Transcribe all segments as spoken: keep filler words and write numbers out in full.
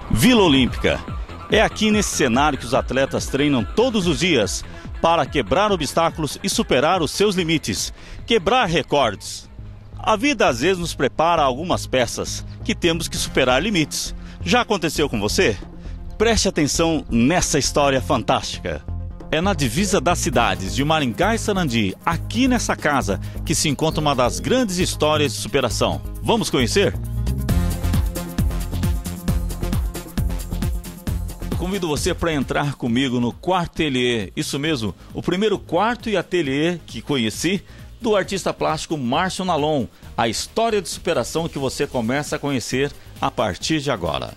Vila Olímpica. É aqui nesse cenário que os atletas treinam todos os dias para quebrar obstáculos e superar os seus limites, quebrar recordes. A vida às vezes nos prepara algumas peças que temos que superar limites. Já aconteceu com você? Preste atenção nessa história fantástica. É na divisa das cidades de Maringá e Sarandi, aqui nessa casa, que se encontra uma das grandes histórias de superação. Vamos conhecer? Eu convido você para entrar comigo no quarto ateliê, isso mesmo, o primeiro quarto e ateliê que conheci do artista plástico Márcio Nalon, a história de superação que você começa a conhecer a partir de agora.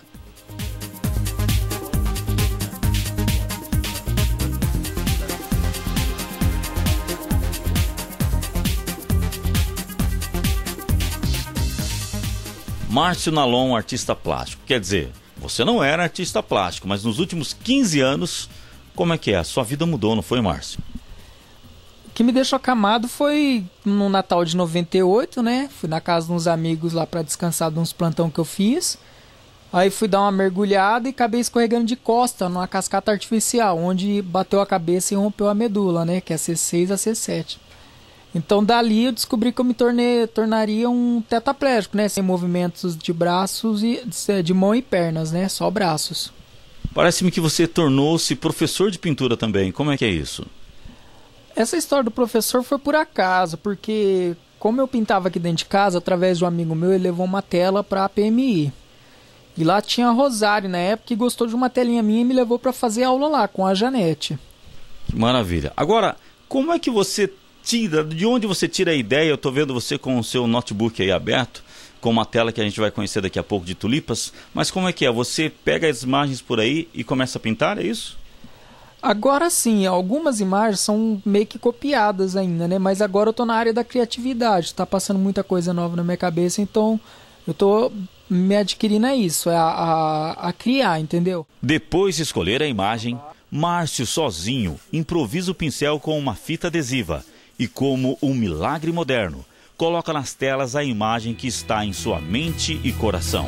Márcio Nalon, artista plástico, quer dizer, você não era artista plástico, mas nos últimos quinze anos, como é que é? A sua vida mudou, não foi, Márcio? O que me deixou acamado foi no Natal de noventa e oito, né? Fui na casa de uns amigos lá para descansar de uns plantão que eu fiz. Aí fui dar uma mergulhada e acabei escorregando de costa numa cascata artificial, onde bateu a cabeça e rompeu a medula, né? Que é a C seis a C sete. Então dali eu descobri que eu me tornei, tornaria um tetraplégico, né? Sem movimentos de braços, e de mão e pernas, né? Só braços. Parece-me que você tornou-se professor de pintura também. Como é que é isso? Essa história do professor foi por acaso, porque como eu pintava aqui dentro de casa, através de um amigo meu, ele levou uma tela para a P M I. E lá tinha a Rosário na época que gostou de uma telinha minha e me levou para fazer aula lá com a Janete. Que maravilha. Agora, como é que você tira, de onde você tira a ideia? Eu estou vendo você com o seu notebook aí aberto, com uma tela que a gente vai conhecer daqui a pouco de tulipas, mas como é que é? Você pega as imagens por aí e começa a pintar, é isso? Agora sim, algumas imagens são meio que copiadas ainda, né? Mas agora eu estou na área da criatividade, está passando muita coisa nova na minha cabeça, então eu estou me adquirindo a isso, a, a, a criar, entendeu? Depois de escolher a imagem, Márcio sozinho improvisa o pincel com uma fita adesiva e, como um milagre moderno, coloca nas telas a imagem que está em sua mente e coração.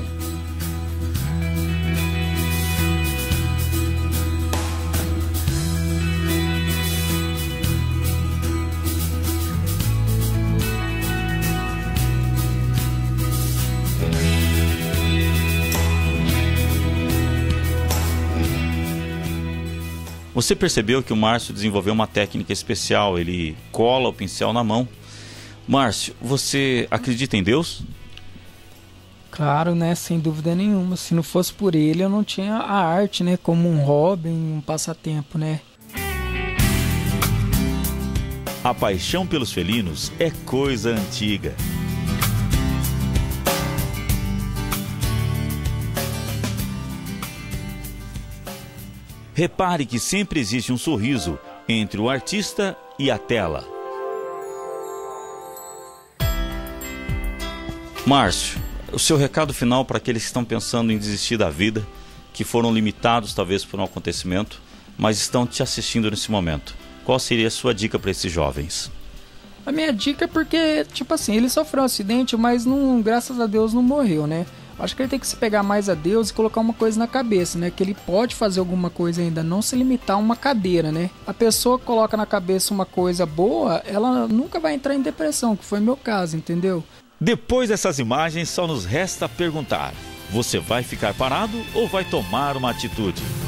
Você percebeu que o Márcio desenvolveu uma técnica especial, ele cola o pincel na mão. Márcio, você acredita em Deus? Claro, né? Sem dúvida nenhuma. Se não fosse por ele, eu não tinha a arte, né? Como um hobby, um passatempo, né? A paixão pelos felinos é coisa antiga. Repare que sempre existe um sorriso entre o artista e a tela. Márcio, o seu recado final para aqueles que estão pensando em desistir da vida, que foram limitados talvez por um acontecimento, mas estão te assistindo nesse momento. Qual seria a sua dica para esses jovens? A minha dica é porque, tipo assim, ele sofreu um acidente, mas não, graças a Deus não morreu, né? Acho que ele tem que se pegar mais a Deus e colocar uma coisa na cabeça, né? Que ele pode fazer alguma coisa ainda, não se limitar a uma cadeira, né? A pessoa que coloca na cabeça uma coisa boa, ela nunca vai entrar em depressão, que foi meu caso, entendeu? Depois dessas imagens, só nos resta perguntar: você vai ficar parado ou vai tomar uma atitude?